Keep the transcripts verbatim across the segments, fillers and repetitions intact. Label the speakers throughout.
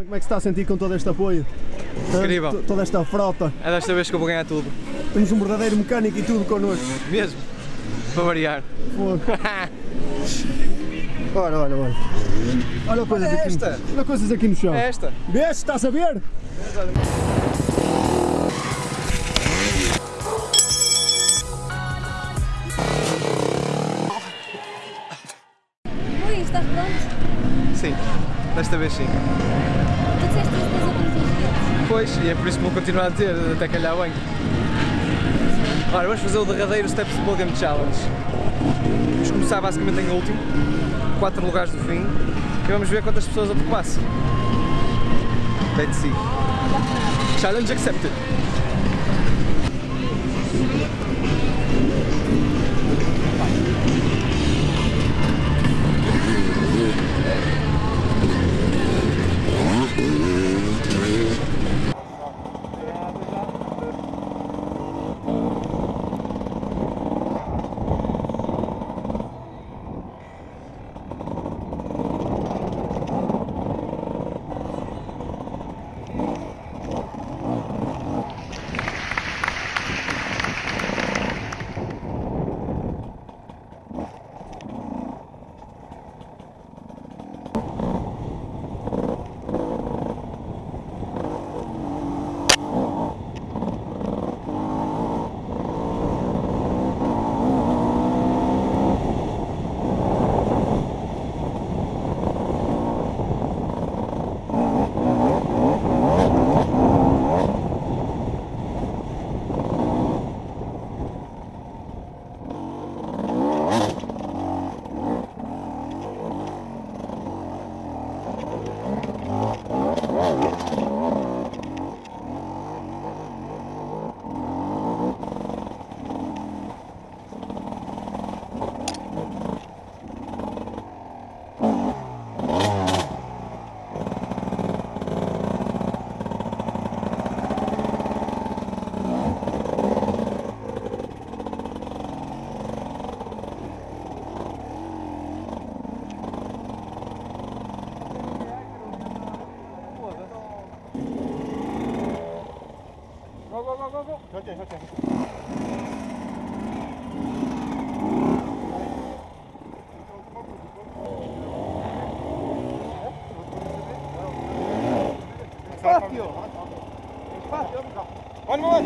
Speaker 1: Como é que se está a sentir com todo este apoio?
Speaker 2: Incrível.
Speaker 1: T toda esta frota.
Speaker 2: É desta vez que eu vou ganhar tudo.
Speaker 1: Temos um verdadeiro mecânico e tudo connosco.
Speaker 2: Mesmo. Para variar.
Speaker 1: Olha, olha, olha. Olha coisas
Speaker 2: é
Speaker 1: aqui.
Speaker 2: Esta.
Speaker 1: Olha coisas aqui no chão.
Speaker 2: É esta.
Speaker 1: Vês? Estás a ver?
Speaker 3: Ui, estás pronto?
Speaker 2: Sim. Desta vez sim.
Speaker 3: Tu disseste isso nos últimos dias.
Speaker 2: Pois, e é por isso que vou continuar a ter, até calhar bem. Ora, vamos fazer o derradeiro Steps Podium Challenge. Vamos começar basicamente em último, quatro lugares do fim, e vamos ver quantas pessoas ultrapassam. Let's see. Challenge accepted.
Speaker 1: Go, go, go, go, go. Okay, okay. Spazio! Spazio! One more!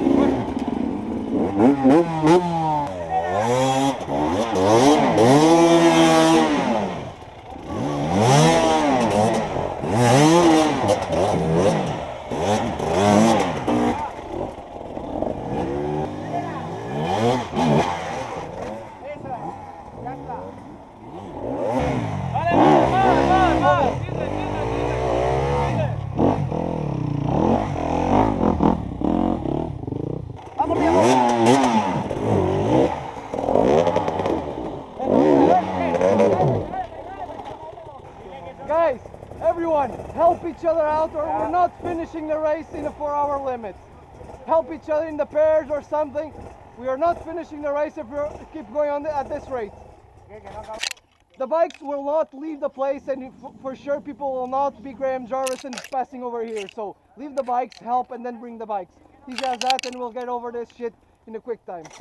Speaker 4: Guys, everyone, help each other out or we're not finishing the race in a four hour limit. Help each other in the pairs or something. We are not finishing the race if we keep going on the, at this rate. The bikes will not leave the place, and for sure people will not be Graham Jarvis and passing over here. So leave the bikes, help, and then bring the bikes. He does that and we'll get over this shit in a quick time.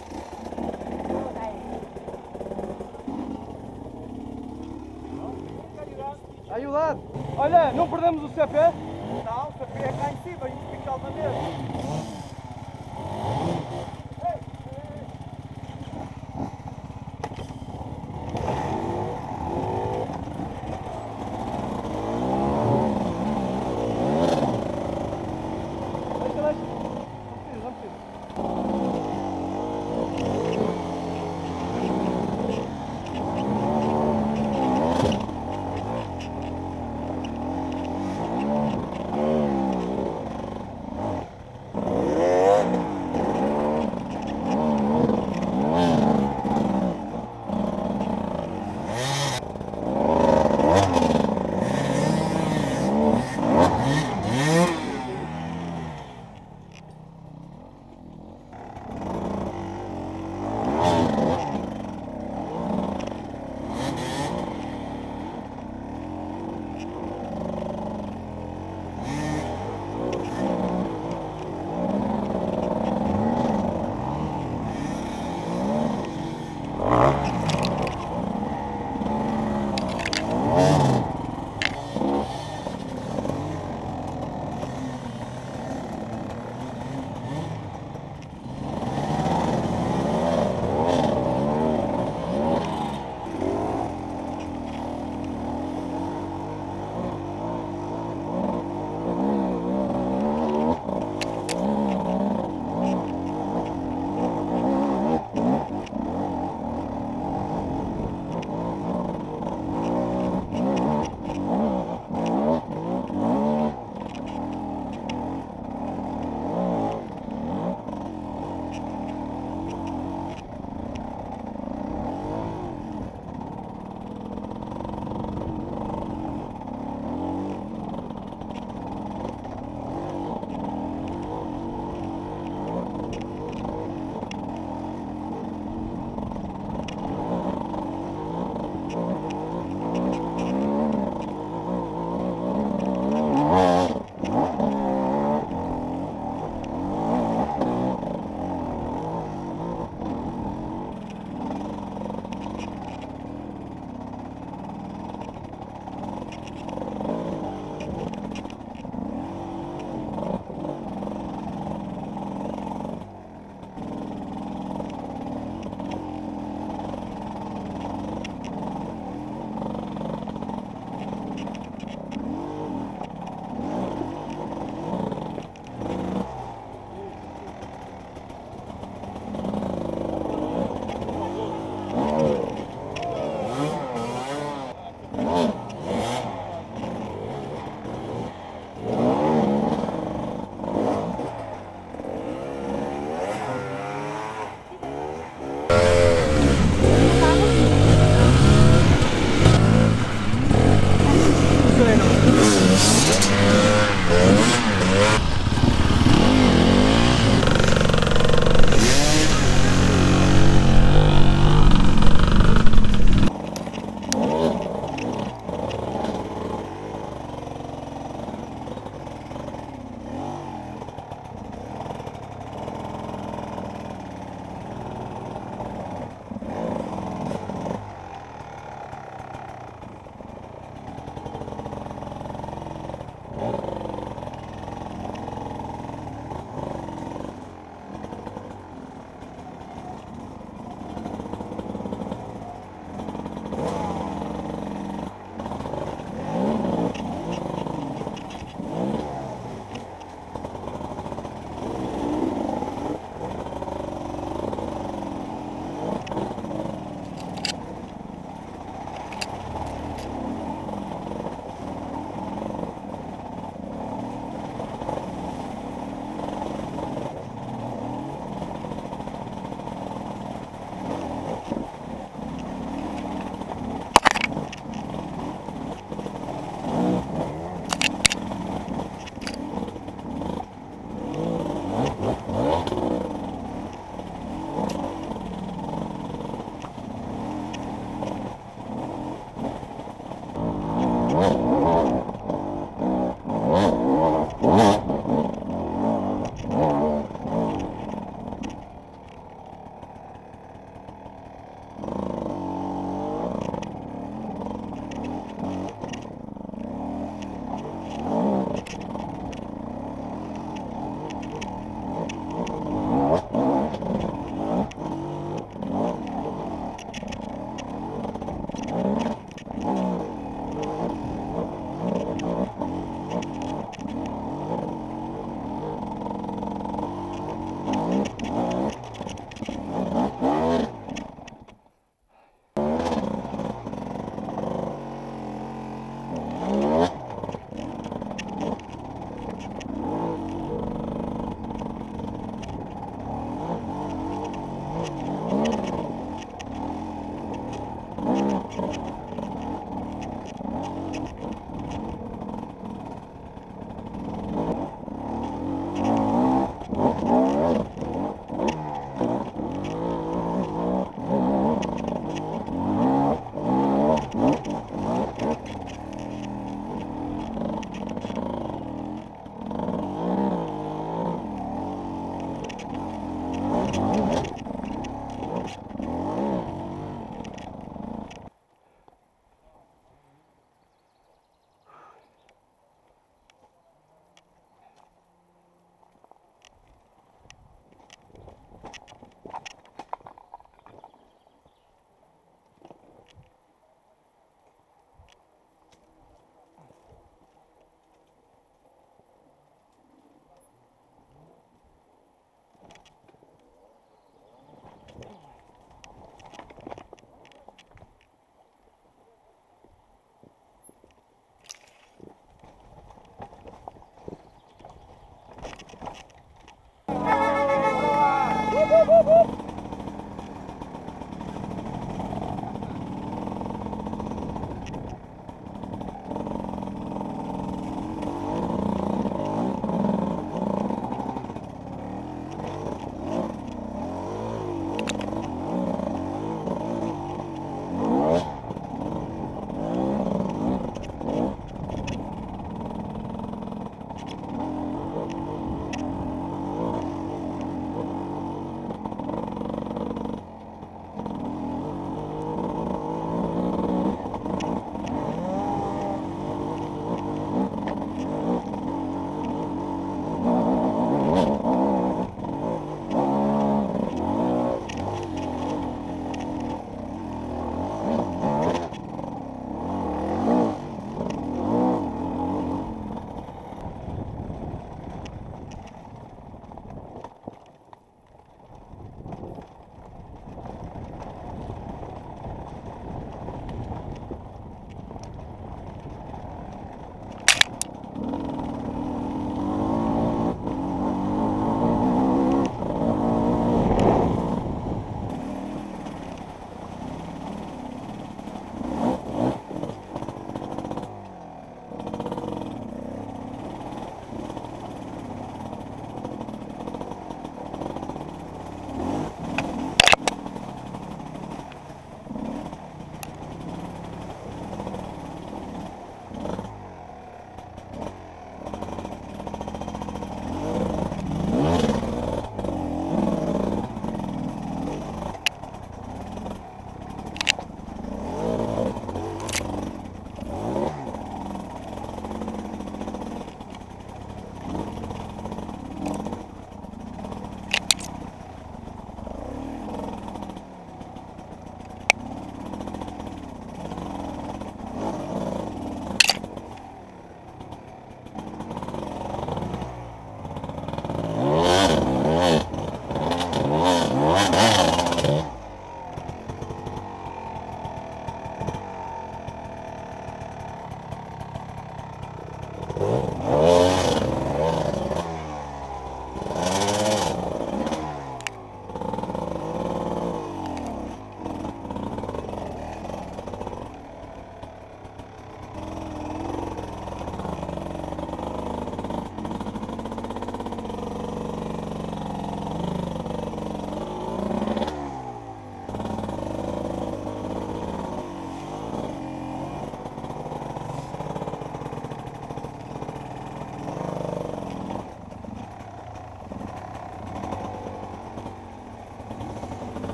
Speaker 4: Ayudar! Olha, não perdemos o C P? Não, o C P é cá em cima, a gente fica alta mesmo. Deixa, deixa. Não precisa, não precisa.
Speaker 1: Yeah.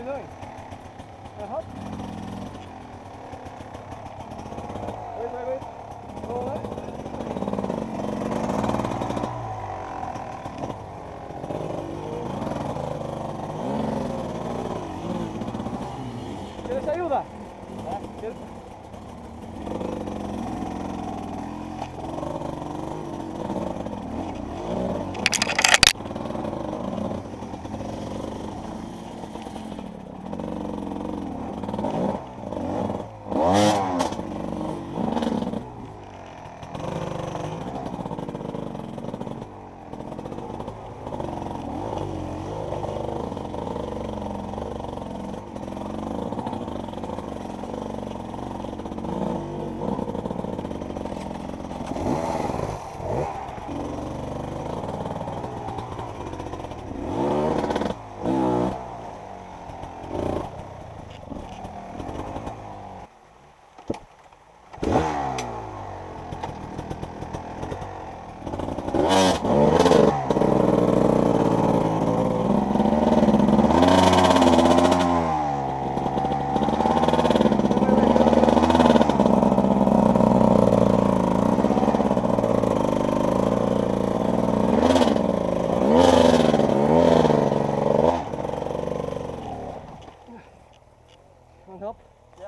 Speaker 4: you doing? Uh-huh. Wait, wait, wait. Hold on. ¿Quieres ayuda? ¿Quieres? Help? Yeah.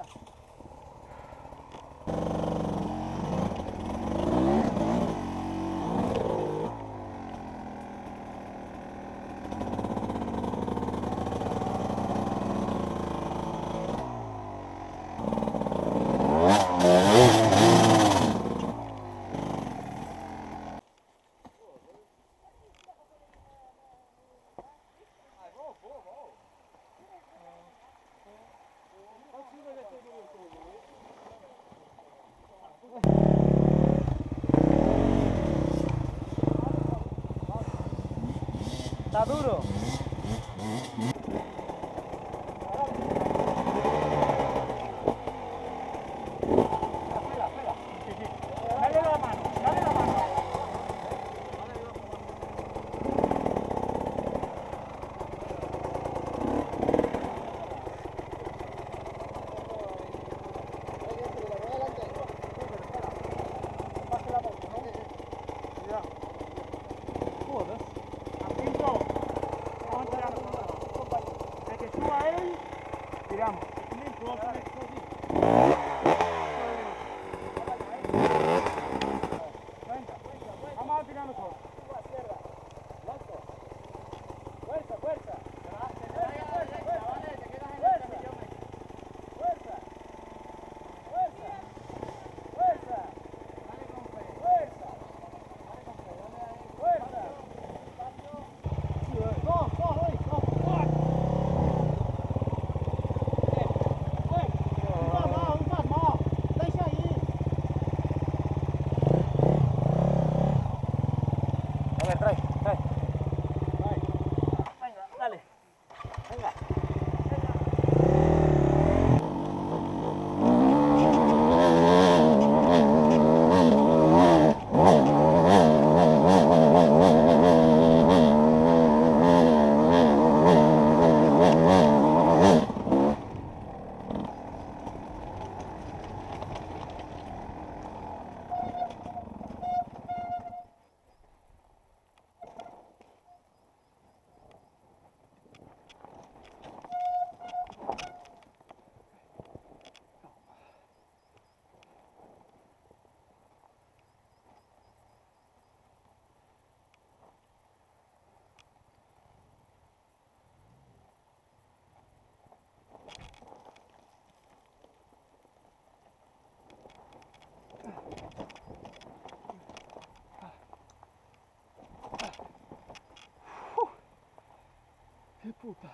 Speaker 4: Está duro. Dale la mano, dale la mano. Tiramos. Vamos a tirar mejor. Fuerza, fuerza. Trae, trae. Venga, dale. Venga. Que puta.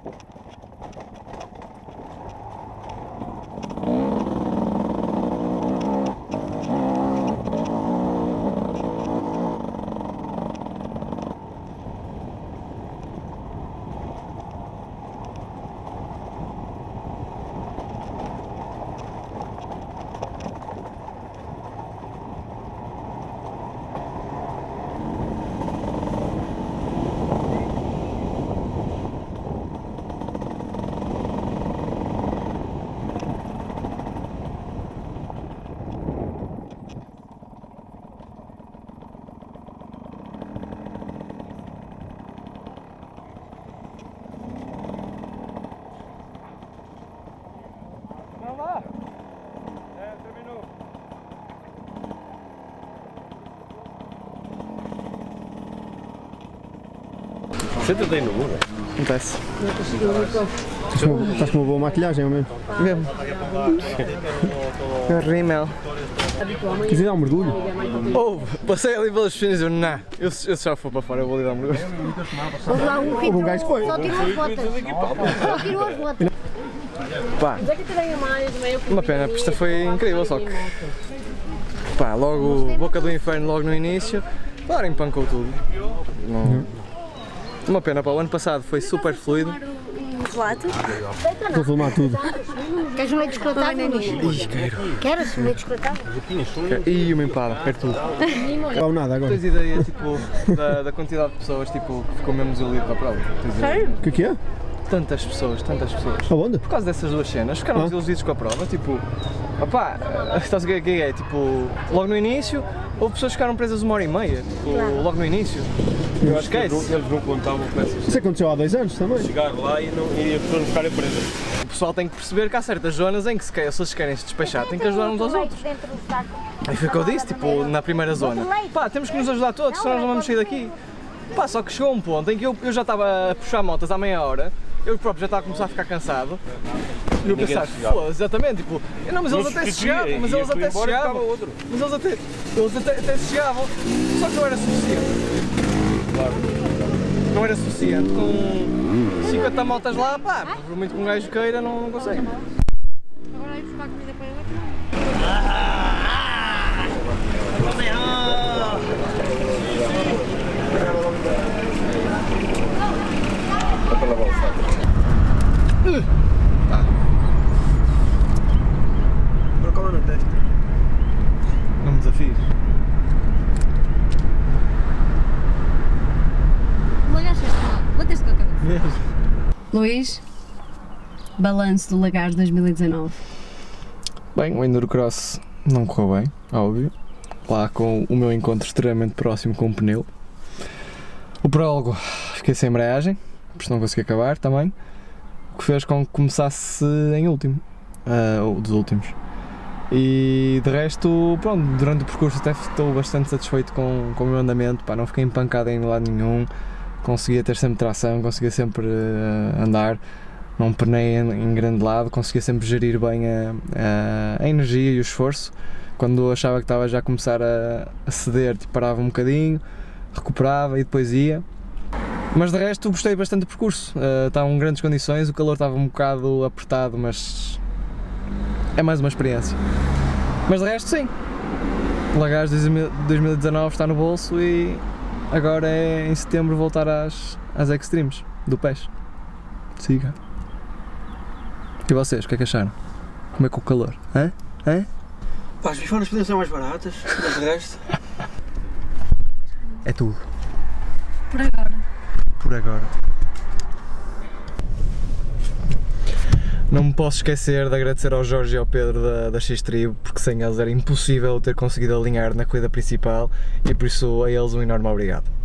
Speaker 5: Senta daí no muro.
Speaker 2: Acontece.
Speaker 1: Estás com uma boa maquilhagem, ao menos.
Speaker 2: Mesmo. Rímel.
Speaker 1: Quis ir dar um mergulho?
Speaker 2: Oh, passei ali pelas piscinas e eu, não, eu, eu só for para fora, eu vou lhe dar um mergulho.
Speaker 3: Houve lá um que
Speaker 1: Houve um gajo que foi.
Speaker 3: só tirou as botas. Só tirou as botas.
Speaker 2: Pá, uma pena, a pista foi incrível, só que pá, logo boca do inferno logo no início, claro, empancou tudo. Não. Uma pena, pá, o ano passado foi super fluido.
Speaker 3: Relato?
Speaker 1: Vou filmar tudo.
Speaker 3: Queres um meio descratado?
Speaker 2: Ih, quero.
Speaker 3: Queres um meio descratado?
Speaker 2: Ih, uma empada, quero tudo.
Speaker 1: Não nada agora.
Speaker 2: Tens ideia, tipo, da, da quantidade de pessoas, tipo, que ficou mesmo desiludido com a prova?
Speaker 3: Sério?
Speaker 1: O que é que é?
Speaker 2: Tantas pessoas, tantas pessoas.
Speaker 1: Aonde?
Speaker 2: Por causa dessas duas cenas, ficaram
Speaker 1: Ah.
Speaker 2: desiludidos com a prova, tipo, opá, estás a ver o que é? Tipo, logo no início, houve pessoas que ficaram presas uma hora e meia, tipo, logo no início.
Speaker 5: Eu acho que eles
Speaker 2: Esquece.
Speaker 5: não, eles não contavam com essas.
Speaker 1: Isso aconteceu há dois anos também.
Speaker 5: Chegar lá e, não, e as pessoas não ficarem presas.
Speaker 2: O pessoal tem que perceber que há certas zonas em que se, quer, se eles querem se despachar, têm que ajudar uns aos outros. Aí foi o que eu disse, tipo, na primeira zona, pá, temos que nos ajudar todos, senão nós não vamos sair daqui. Pá, só que chegou um ponto em que eu, eu já estava a puxar motas há meia hora, eu próprio já estava a começar a ficar cansado. E eu pensar, pô, exatamente, tipo, não, mas eles até se chegavam, mas eles até se chegavam, mas eles até, eles até, até se chegavam, só que não era suficiente. Claro. Não era suficiente, com cinquenta motas lá, pá, por muito que um gajo queira, não, não consegue.
Speaker 3: Agora ir buscar comida para ele.
Speaker 1: Para colar na testa.
Speaker 2: Não me desafies.
Speaker 3: Lagaste lá. Bateste com a cabeça. Luís, balanço do Lagares dois mil e dezanove.
Speaker 2: Bem, o Enduro Cross não correu bem, óbvio. Lá com o meu encontro extremamente próximo com o pneu. O prólogo, fiquei sem embreagem, por isso não consegui acabar também. O que fez com que começasse em último, uh, dos últimos. E de resto, pronto, durante o percurso até estou bastante satisfeito com, com o meu andamento, pá, não fiquei empancado em lado nenhum, conseguia ter sempre tração, conseguia sempre uh, andar, não penei em, em grande lado, conseguia sempre gerir bem a, a, a energia e o esforço. Quando achava que estava já a começar a, a ceder, tipo, parava um bocadinho, recuperava e depois ia. Mas de resto gostei bastante do percurso, uh, estavam em grandes condições, o calor estava um bocado apertado, mas é mais uma experiência. Mas de resto sim, Lagares dois mil e dezanove está no bolso e agora é em setembro voltar às, às Extremes do peixe. Siga. E vocês, o que é que acharam? Como é que o calor? Hã? Hã?
Speaker 6: Pá, as bifanas podiam ser mais baratas, mas de resto...
Speaker 2: É tudo.
Speaker 3: Por agora.
Speaker 2: Por agora. Não me posso esquecer de agradecer ao Jorge e ao Pedro da, da X-Tribo, porque sem eles era impossível ter conseguido alinhar na corrida principal e por isso a eles um enorme obrigado.